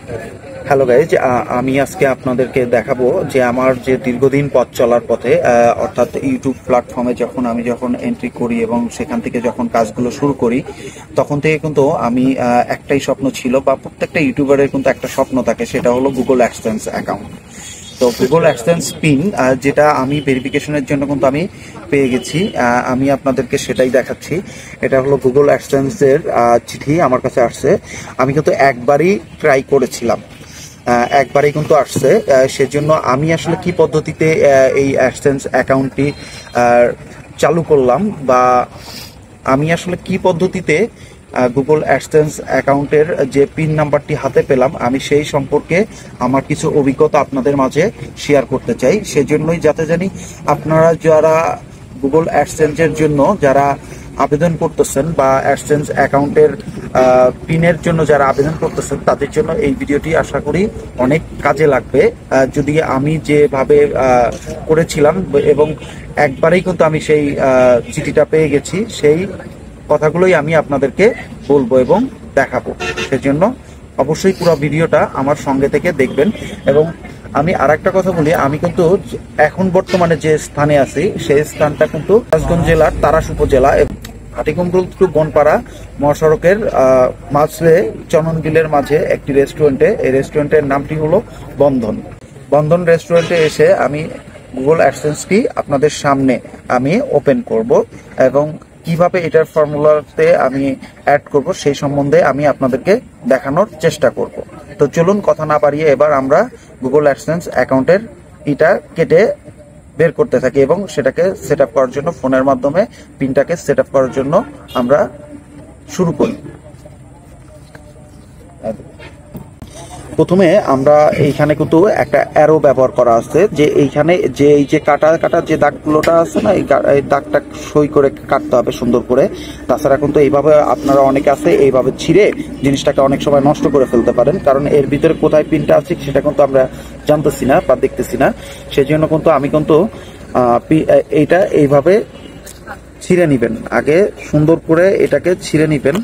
Hello guys, আমি আজকে আপনাদেরকে দেখাবো যে আমার যে দীর্ঘদিন পথ চলার পথে অর্থাৎ ইউটিউব প্ল্যাটফর্মে যখন এন্ট্রি করি এবং সেখান থেকে যখন কাজগুলো শুরু করি, তখন থেকে কিন্তু আমি একটাই স্বপ্ন ছিল, বা প্রত্যেকটা ইউটিউবারের কিন্তু একটা স্বপ্ন থাকে, সেটা হলো গুগল অ্যাডসেন্স অ্যাকাউন্ট। তো গুগল অ্যাডসেন্স পিন যেটা আমি ভেরিফিকেশনের জন্য কিন্তু আমি পেয়ে গেছি, আমি আপনাদেরকে সেটাই দেখাচ্ছি। এটা হলো গুগল অ্যাডসেন্সের চিঠি আমার কাছে আসছে। আমি কিন্তু একবারই ট্রাই করেছিলাম, একবারই কিন্তু আসছে। সেজন্য আমি আসলে কি পদ্ধতিতে এই অ্যাডসেন্স অ্যাকাউন্টটি চালু করলাম, বা আমি আসলে কি পদ্ধতিতে গুগল অ্যাডসেন্স অ্যাকাউন্টের যে পিন নাম্বারটি হাতে পেলাম, আমি সেই সম্পর্কে আমার কিছু অভিজ্ঞতা আপনাদের মাঝে শেয়ার করতে চাই। সেজন্যই যাতে জানি আপনারা যারা গুগল অ্যাডসেন্সের জন্য যারা আবেদন করতেছেন, বা অ্যাডসেন্স অ্যাকাউন্টের পিনের জন্য যারা আবেদন করতেছেন, তাদের জন্য এই ভিডিওটি আশা করি অনেক কাজে লাগবে। যদি আমি যেভাবে করেছিলাম এবং একবারেই কিন্তু আমি সেই চিঠিটা পেয়ে গেছি, সেই কথাগুলোই আমি আপনাদেরকে বলবো এবং দেখাবো। সেজন্য অবশ্যই পুরো ভিডিওটা আমার সঙ্গে থেকে দেখবেন। এবং আমি আরেকটা কথা বলি, আমি কিন্তু এখন বর্তমানে যে স্থানে আছি, সেই স্থানটা কিন্তু রাজগঞ্জ জেলার তারাস উপজেলা, হাটিকুমরুল টু বনপাড়া মহাসড়কের মাঝে চননবিলের মাঝে একটি রেস্টুরেন্টে। এই রেস্টুরেন্টের নামটি হলো বন্ধন রেস্টুরেন্টে এসে আমি গুগল অ্যাডসেন্সটি আপনাদের সামনে আমি ওপেন করব, এবং কিভাবে এটার ফর্মুলাতে আমি অ্যাড করব সেই সম্বন্ধে আমি আপনাদেরকে দেখানোর চেষ্টা করব। তো চলুন কথা না বাড়িয়ে এবার আমরা গুগল অ্যাডসেন্স অ্যাকাউন্টের এটা কেটে বের করতে থাকি, এবং সেটাকে সেট আপ করার জন্য ফোনের মাধ্যমে পিনটাকে সেট আপ করার জন্য আমরা শুরু করি। প্রথমে আমরা এইখানে কিন্তু একটা অ্যারো ব্যবহার করা আছে, যে এইখানে যে এই যে কাটা কাটা যে দাগগুলোটা আছে না, এই দাগটা সই করে কাটতে হবে সুন্দর করে। তাছাড়া কিন্তু এইভাবে আপনারা অনেকে আছে এইভাবে ছিঁড়ে জিনিসটাকে অনেক সময় নষ্ট করে ফেলতে পারেন, কারণ এর ভিতরে কোথায় পিনটা আছে সেটা কিন্তু আমরা জানতেছি না বা দেখতেছি না। সেই জন্য কিন্তু আমি কিন্তু এইটা এইভাবে ছিঁড়ে নিবেন, আগে সুন্দর করে এটাকে ছিঁড়ে নিবেন,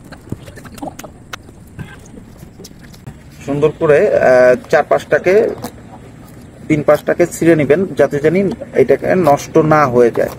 সুন্দর করে তিন পাশটাকে ছিঁড়ে নিবেন, যাতে জানি এটাকে নষ্ট না হয়ে যায়।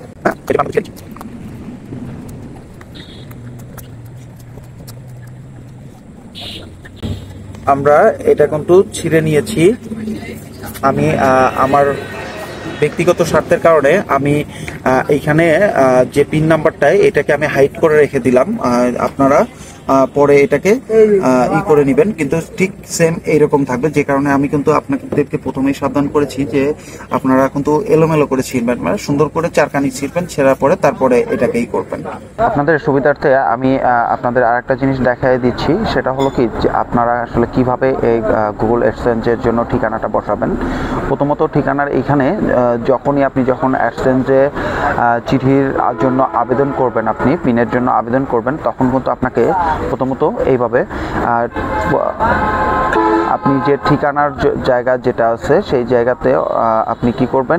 আমরা এটা কিন্তু ছিঁড়ে নিয়েছি। আমি আমার ব্যক্তিগত স্বার্থের কারণে আমি এইখানে যে পিন নাম্বারটায় এটাকে আমি হাইড করে রেখে দিলাম। আপনারা পরে এটাকে করে নেবেন, কিন্তু ঠিক সেম এইরকম থাকবে। যে কারণে আমি কিন্তু আপনাদেরকে প্রথমেই সাবধান করেছি যে আপনারা কিন্তু এলোমেলো করে ছিঁড়বেন, মানে সুন্দর করে চারকানি ছিঁড়বেন, ছেঁড়ার পরে তারপরে এটাকেই করবেন। আপনাদের সুবিধার্থে আমি আপনাদের আরেকটা জিনিস দেখাই দিচ্ছি, সেটা হলো কি, যে আপনারা আসলে কিভাবে এই গুগল অ্যাডসেন্সের জন্য ঠিকানাটা বসাবেন। প্রথমত ঠিকানার এইখানে যখন অ্যাডসেন্সে চিঠির জন্য আবেদন করবেন, আপনি পিনের জন্য আবেদন করবেন, তখন কিন্তু আপনাকে প্রথমত এইভাবে আপনি যে ঠিকানার জায়গা যেটা আছে সেই জায়গাতে আপনি কি করবেন,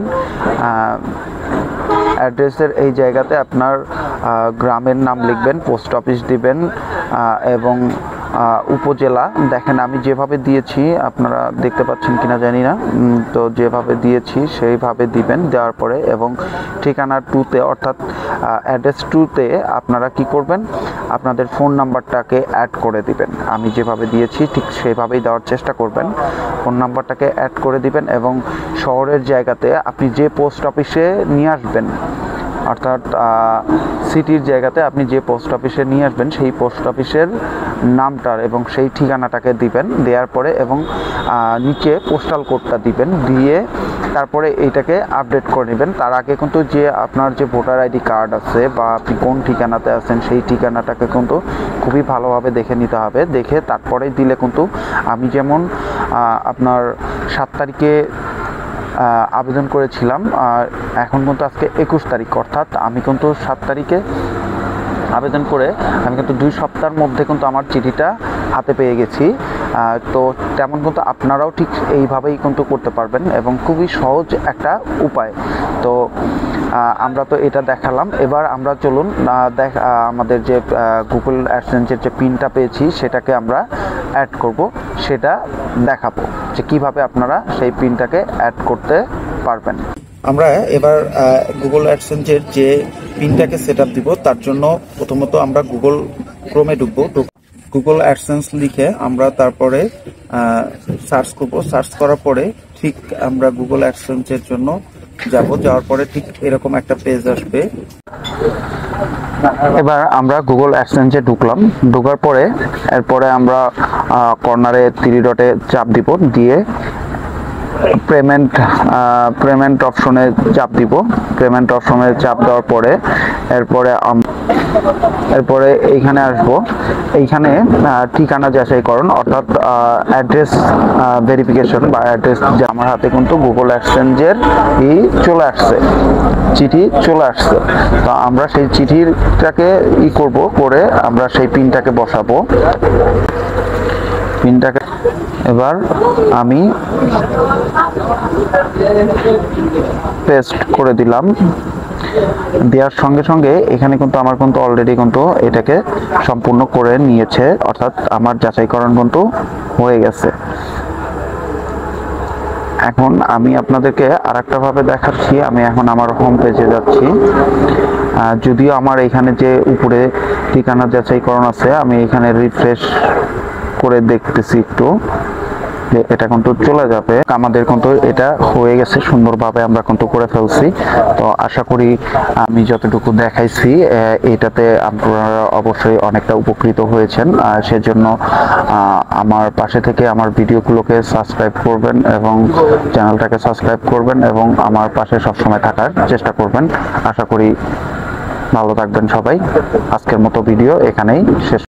অ্যাড্রেসের এই জায়গাতে আপনার গ্রামের নাম লিখবেন, পোস্ট অফিস দিবেন, এবং উপজেলা। দেখেন আমি যেভাবে দিয়েছি, আপনারা দেখতে পাচ্ছেন কিনা জানি না, তো যেভাবে দিয়েছি সেইভাবে দিবেন। দেওয়ার পরে এবং ঠিকানা 2তে অর্থাৎ অ্যাড্রেস 2তে আপনারা কি করবেন, আপনাদের ফোন নাম্বারটাকে অ্যাড করে দিবেন। আমি যেভাবে দিয়েছি ঠিক সেভাবেই দেওয়ার চেষ্টা করবেন। ফোন নাম্বারটাকে অ্যাড করে দিবেন, এবং শহরের জায়গাতে আপনি যে পোস্ট অফিসে নিয়ে আসবেন, অর্থাৎ সিটির জায়গাতে আপনি যে পোস্ট অফিসে নিয়ে আসবেন সেই পোস্ট অফিসের নামটার এবং সেই ঠিকানাটাকে দিবেন। দেওয়ার পরে এবং নিচে পোস্টাল কোডটা দিবেন, দিয়ে তারপরে এইটাকে আপডেট করে নেবেন। তার আগে কিন্তু যে আপনার যে ভোটার আইডি কার্ড আছে বা আপনি কোন ঠিকানাতে আছেন সেই ঠিকানাটাকে কিন্তু খুবই ভালোভাবে দেখে নিতে হবে। দেখে তারপরে দিলে কিন্তু আমি যেমন আপনার 7 তারিখে আবেদন করেছিলাম, এখন কিন্তু আজকে 21 তারিখ, অর্থাৎ আমি কিন্তু 7 তারিখে আবেদন করে আমি কিন্তু 2 সপ্তাহের মধ্যে কিন্তু আমার চিঠিটা হাতে পেয়ে গেছি। তো তেমন কিন্তু আপনারাও ঠিক এইভাবেই কিন্তু করতে পারবেন এবং খুবই সহজ একটা উপায়। তো আমরা তো এটা দেখালাম, এবার আমরা চলুন আমাদের যে গুগল অ্যাডসেন্সের যে পিনটা পেয়েছি সেটাকে আমরা অ্যাড করব, সেটা দেখাবো যে কিভাবে আপনারা সেই পিনটাকে অ্যাড করতে পারবেন। আমরা এবার গুগল অ্যাডসেন্সের যে পিনটাকে সেট আপ দিব, তার জন্য প্রথমত আমরা গুগল ক্রোমে ঢুকবো। গুগল অ্যাডসেন্স লিখে আমরা তারপরে সার্চ করব। সার্চ করার পরে ঠিক আমরা গুগল অ্যাডসেন্সের জন্য যাওয়ার পরে ঠিক এরকম একটা পেজ আসবে। এবার আমরা গুগল অ্যাডসেন্সে ঢুকলাম। ঢোকার পরে এরপরে আমরা কর্নারে 3 ডটে চাপ দিব, দিয়ে পেমেন্ট অপশনে চাপ দিব। পেমেন্ট অপশনে চাপ দেওয়ার পরে এরপরে এইখানে আসব। এইখানে ঠিকানা যাচাইকরণ অর্থাৎ অ্যাড্রেস ভেরিফিকেশন বা অ্যাড্রেস, যে আমার হাতে কিন্তু গুগল অ্যাডসেন্সের চলে আসছে, চিঠি চলে আসছে। তো আমরা সেই চিঠিটাকে করে আমরা সেই পিনটাকে বসাবো। পিনটাকে এবার আমি পেস্ট করে দিলাম। দেওয়ার সঙ্গে সঙ্গে এখানে কিন্তু আমার কিন্তু অলরেডি কিন্তু এটাকে সম্পূর্ণ করে নিয়েছে, অর্থাৎ আমার যাচাইকরণ কিন্তু হয়ে গেছে। এখন আমি আপনাদেরকে আরেকটা ভাবে দেখাচ্ছি। আমি এখন আমার হোম পেজে যাচ্ছি। যদিও আমার এখানে যে উপরে ঠিকানা যাচাইকরণ আছে, আমি এখানে রিফ্রেশ করে দেখতেছি একটু যে এটা কিন্তু চলে যাবে। আমাদের কিন্তু এটা হয়ে গেছে সুন্দরভাবে, আমরা কিন্তু করে ফেলছি। তো আশা করি আমি যতটুকু দেখাইছি এটাতে আপনারা অবশ্যই অনেকটা উপকৃত হয়েছেন। সেজন্য আমার পাশে থেকে আমার ভিডিওগুলোকে সাবস্ক্রাইব করবেন এবং চ্যানেলটাকে সাবস্ক্রাইব করবেন এবং আমার পাশে সবসময় থাকার চেষ্টা করবেন। আশা করি ভালো থাকবেন সবাই। আজকের মতো ভিডিও এখানেই শেষ।